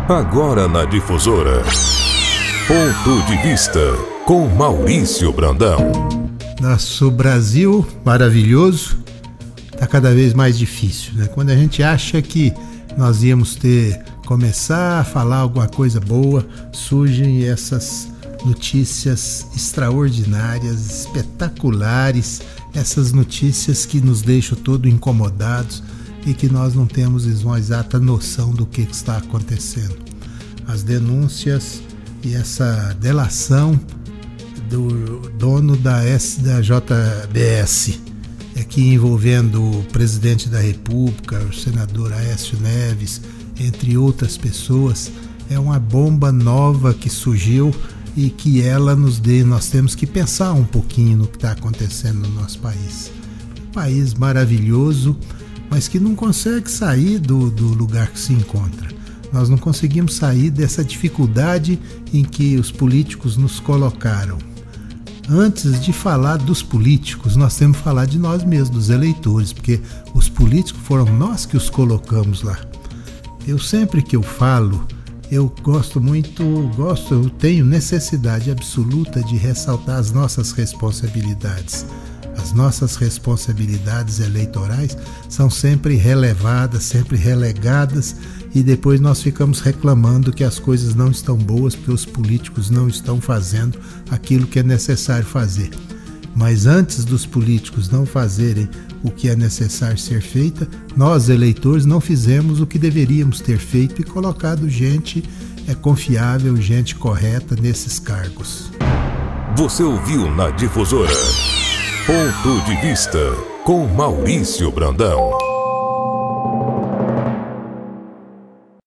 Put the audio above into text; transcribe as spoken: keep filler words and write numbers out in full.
Agora na Difusora, Ponto de Vista, com Maurício Brandão. Nosso Brasil maravilhoso está cada vez mais difícil, né? Quando a gente acha que nós íamos ter, começar a falar alguma coisa boa, surgem essas notícias extraordinárias, espetaculares, essas notícias que nos deixam todos incomodados e que nós não temos uma exata noção do que está acontecendo. As denúncias e essa delação do dono da, S, da J B S, aqui envolvendo o presidente da República, o senador Aécio Neves, entre outras pessoas, é uma bomba nova que surgiu e que ela nos dê, nós temos que pensar um pouquinho no que está acontecendo no nosso país. Um país maravilhoso, mas que não consegue sair do, do lugar que se encontra. Nós não conseguimos sair dessa dificuldade em que os políticos nos colocaram. Antes de falar dos políticos, nós temos que falar de nós mesmos, dos eleitores, porque os políticos foram nós que os colocamos lá. Eu sempre que eu falo, eu gosto muito, gosto, eu tenho necessidade absoluta de ressaltar as nossas responsabilidades. As nossas responsabilidades eleitorais são sempre relevadas, sempre relegadas, e depois nós ficamos reclamando que as coisas não estão boas porque os políticos não estão fazendo aquilo que é necessário fazer. Mas antes dos políticos não fazerem o que é necessário ser feito, nós, eleitores, não fizemos o que deveríamos ter feito e colocado gente é, confiável, gente correta nesses cargos. Você ouviu na Difusora Ponto de Vista, com Maurício Brandão.